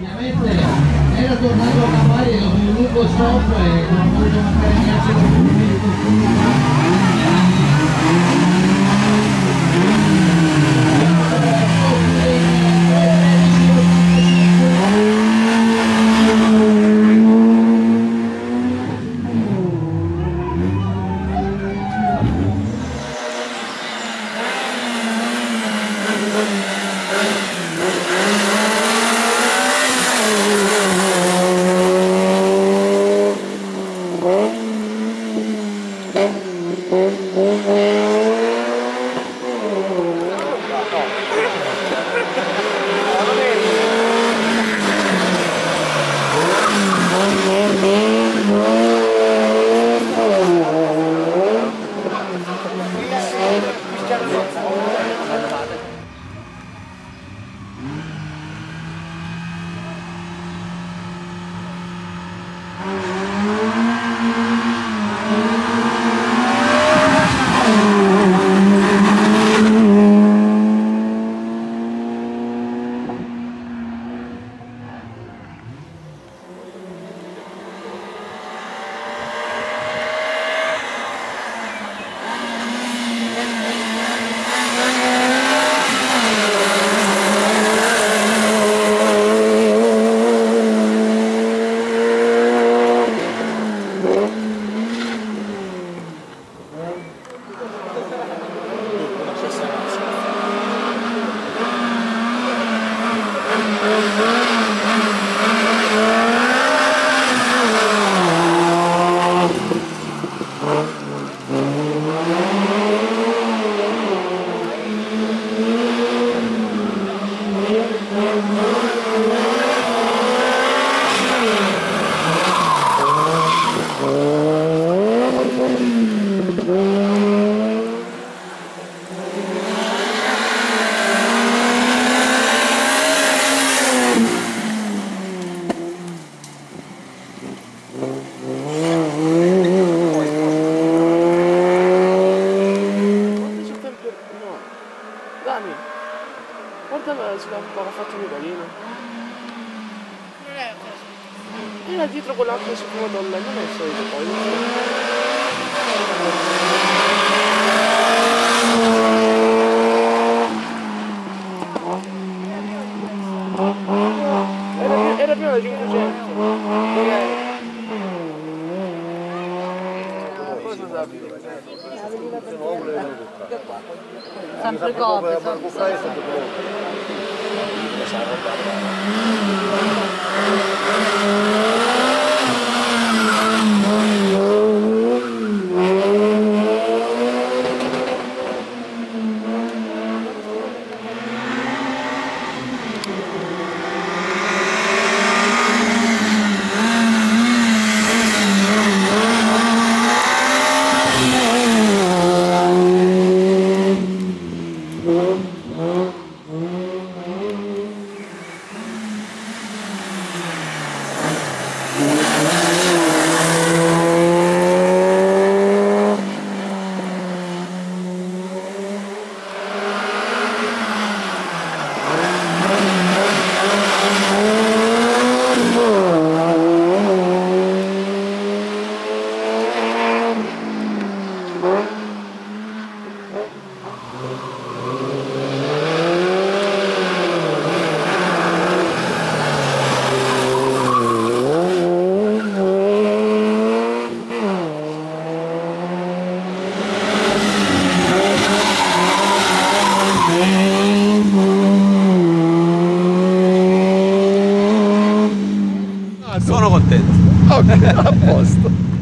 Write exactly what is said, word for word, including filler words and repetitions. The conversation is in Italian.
Ovviamente era tornato a campare dopo un lungo stop e non ho voluto mancare neanche un minuto. Guarda, si aveva fatto un mirolino. Non è cosa. Era dietro quell'altro che si può donna, non è solito poi. Era, era più da cinquecento. Cosa sapete? Sempre copie, sempre. Sono contento. Ok, a posto.